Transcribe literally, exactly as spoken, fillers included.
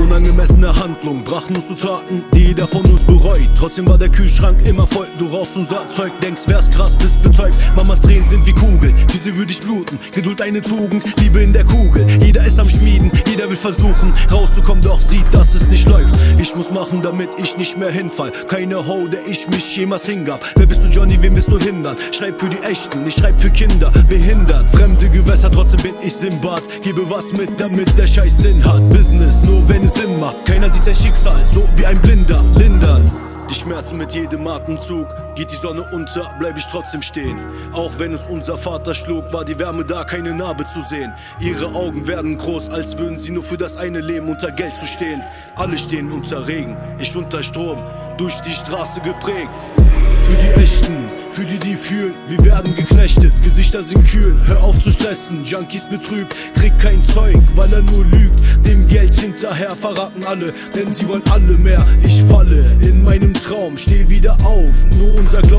unangemessene Handlung brachten uns zu Taten, die jeder von uns bereut. Trotzdem war der Kühlschrank immer voll, du rauchst unser Zeug, denkst wär's krass, bist betäubt. Mamas Tränen sind wie Kugeln, diese würde ich bluten. Geduld eine Tugend, Liebe in der Kugel. Jeder ist am Schmieden, jeder will versuchen rauszukommen, doch sieht, dass es nicht läuft. Ich muss machen, damit ich nicht mehr hinfall. Keine Ho, der ich mich jemals hingab. Wer bist du, Johnny, wen willst du hindern? Schreib für die Echten, ich schreib für Kinder, behindert. Fremde Gewässer, trotzdem bin ich Simbad. Gebe was mit, damit der Scheiß Sinn hat. Business, nur wenn es Sinn macht. Keiner sieht sein Schicksal, so wie ein Blinder. Lindern die Schmerzen mit jedem Atemzug. Geht die Sonne unter, bleib ich trotzdem stehen. Auch wenn es unser Vater schlug, war die Wärme da, keine Narbe zu sehen. Ihre Augen werden groß, als würden sie nur für das eine Leben unter Geld zu stehen. Alle stehen unter Regen, ich unter Strom, durch die Straße geprägt. Für die Echten, für die, die fühlen, wir werden geknechtet, Gesichter sind kühl, hör auf zu stressen, Junkies betrübt, kriegt kein Zeug, weil er nur lügt, dem Geld hinterher verraten alle, denn sie wollen alle mehr, ich falle in meinem Traum, steh wieder auf, nur unser Glaube